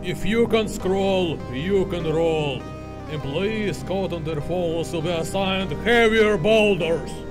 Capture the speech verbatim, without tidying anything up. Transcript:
If you can scroll, you can roll. Employees caught on their phones will be assigned heavier boulders.